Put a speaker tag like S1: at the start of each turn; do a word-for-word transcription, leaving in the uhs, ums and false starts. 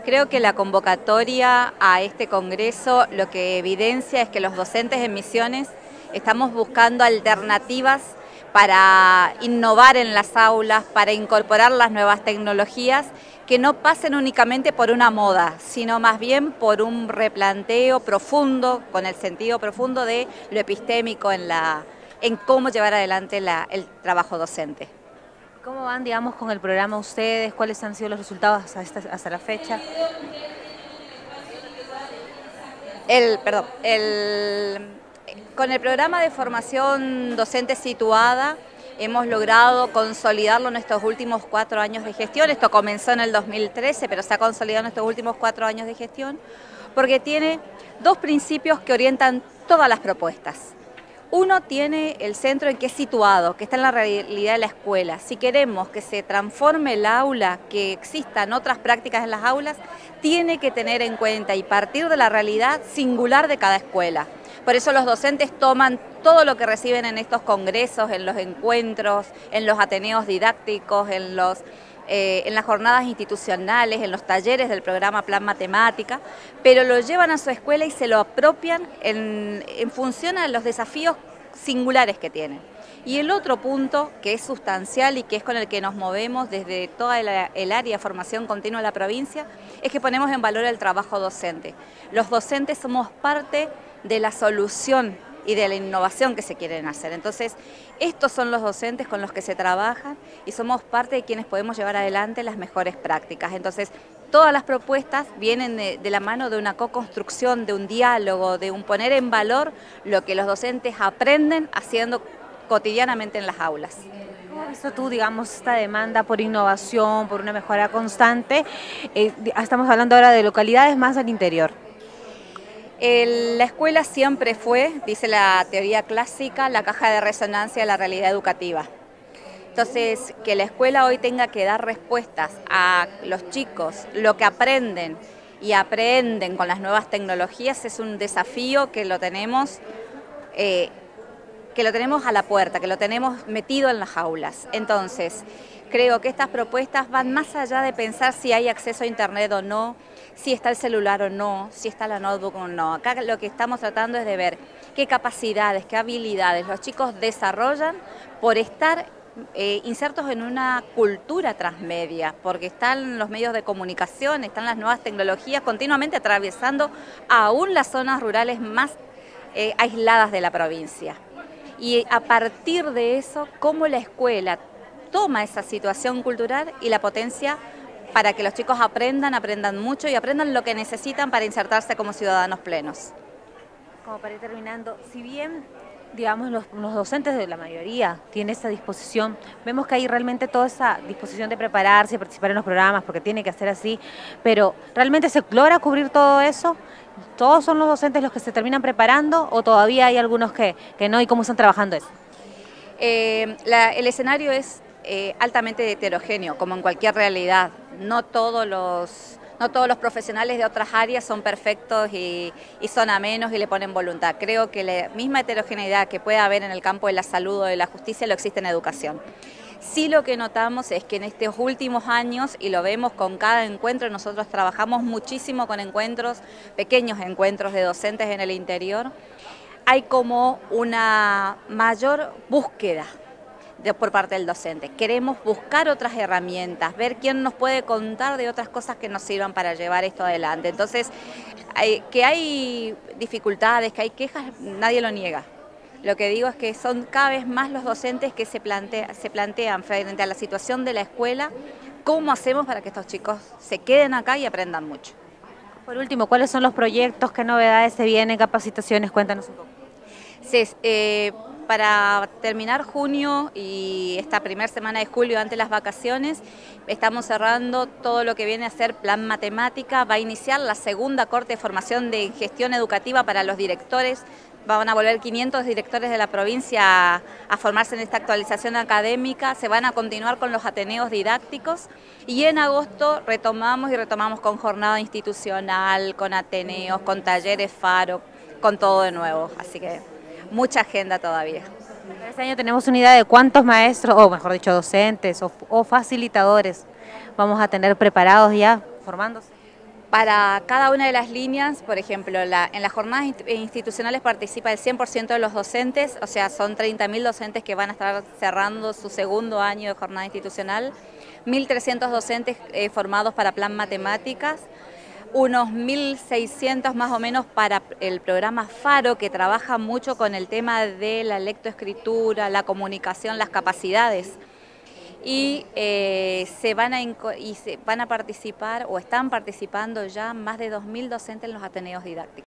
S1: Creo que la convocatoria a este congreso lo que evidencia es que los docentes en Misiones estamos buscando alternativas para innovar en las aulas, para incorporar las nuevas tecnologías que no pasen únicamente por una moda, sino más bien por un replanteo profundo, con el sentido profundo de lo epistémico en, la, en cómo llevar adelante la, el trabajo docente.
S2: ¿Cómo van, digamos, con el programa ustedes? ¿Cuáles han sido los resultados hasta, esta, hasta la fecha?
S1: El, perdón, el, con el programa de formación docente situada hemos logrado consolidarlo en estos últimos cuatro años de gestión. Esto comenzó en el dos mil trece, pero se ha consolidado en estos últimos cuatro años de gestión, porque tiene dos principios que orientan todas las propuestas. Uno tiene el centro en que es situado, que está en la realidad de la escuela. Si queremos que se transforme el aula, que existan otras prácticas en las aulas, tiene que tener en cuenta y partir de la realidad singular de cada escuela. Por eso los docentes toman todo lo que reciben en estos congresos, en los encuentros, en los ateneos didácticos, en los... Eh, en las jornadas institucionales, en los talleres del programa Plan Matemática, pero lo llevan a su escuela y se lo apropian en, en función a los desafíos singulares que tienen. Y el otro punto, que es sustancial y que es con el que nos movemos desde toda el, el área de formación continua de la provincia, es que ponemos en valor el trabajo docente. Los docentes somos parte de la solución y de la innovación que se quieren hacer. Entonces, estos son los docentes con los que se trabajan y somos parte de quienes podemos llevar adelante las mejores prácticas. Entonces, todas las propuestas vienen de, de la mano de una co-construcción, de un diálogo, de un poner en valor lo que los docentes aprenden haciendo cotidianamente en las aulas.
S2: ¿Cómo has visto tú, digamos, esta demanda por innovación, por una mejora constante? Eh, estamos hablando ahora de localidades más al interior.
S1: El, la escuela siempre fue, dice la teoría clásica, la caja de resonancia de la realidad educativa. Entonces, que la escuela hoy tenga que dar respuestas a los chicos, lo que aprenden y aprenden con las nuevas tecnologías es un desafío que lo tenemos, eh, que lo tenemos a la puerta, que lo tenemos metido en las aulas. Entonces, creo que estas propuestas van más allá de pensar si hay acceso a internet o no, si está el celular o no, si está la notebook o no. Acá lo que estamos tratando es de ver qué capacidades, qué habilidades los chicos desarrollan por estar eh, insertos en una cultura transmedia, porque están los medios de comunicación, están las nuevas tecnologías continuamente atravesando aún las zonas rurales más eh, aisladas de la provincia. Y a partir de eso, cómo la escuela toma esa situación cultural y la potencia para que los chicos aprendan, aprendan mucho y aprendan lo que necesitan para insertarse como ciudadanos plenos.
S2: Como para ir terminando, si bien, digamos, los, los docentes de la mayoría tienen esa disposición, vemos que hay realmente toda esa disposición de prepararse, de participar en los programas, porque tiene que ser así, pero ¿realmente se logra cubrir todo eso? ¿Todos son los docentes los que se terminan preparando o todavía hay algunos que, que no? ¿Y cómo están trabajando eso?
S1: Eh, la, el escenario es eh, altamente heterogéneo, como en cualquier realidad. No todos los, no todos los profesionales de otras áreas son perfectos y, y son amenos y le ponen voluntad. Creo que la misma heterogeneidad que puede haber en el campo de la salud o de la justicia lo existe en educación. Sí, lo que notamos es que en estos últimos años, y lo vemos con cada encuentro, nosotros trabajamos muchísimo con encuentros, pequeños encuentros de docentes en el interior, hay como una mayor búsqueda de, por parte del docente. Queremos buscar otras herramientas, ver quién nos puede contar de otras cosas que nos sirvan para llevar esto adelante. Entonces, hay, que hay dificultades, que hay quejas, nadie lo niega. Lo que digo es que son cada vez más los docentes que se, plantea, se plantean frente a la situación de la escuela, cómo hacemos para que estos chicos se queden acá y aprendan mucho.
S2: Por último, ¿cuáles son los proyectos, qué novedades se vienen, capacitaciones? Cuéntanos un poco.
S1: Sí, eh, para terminar junio y esta primera semana de julio antes de las vacaciones, estamos cerrando todo lo que viene a ser Plan Matemática. Va a iniciar la segunda corte de formación de gestión educativa para los directores. Van a volver quinientos directores de la provincia a, a formarse en esta actualización académica. Se van a continuar con los ateneos didácticos y en agosto retomamos y retomamos con jornada institucional, con ateneos, con talleres faro, con todo de nuevo. Así que mucha agenda todavía.
S2: Este año tenemos una idea de cuántos maestros, o mejor dicho, docentes o, o facilitadores vamos a tener preparados ya, formándose.
S1: Para cada una de las líneas, por ejemplo, la, en las jornadas institucionales participa el cien por ciento de los docentes, o sea, son treinta mil docentes que van a estar cerrando su segundo año de jornada institucional, mil trescientos docentes eh, formados para plan matemáticas, unos mil seiscientos más o menos para el programa Faro, que trabaja mucho con el tema de la lectoescritura, la comunicación, las capacidades. Y, eh, se van a, y se van a participar o están participando ya más de dos mil docentes en los ateneos didácticos.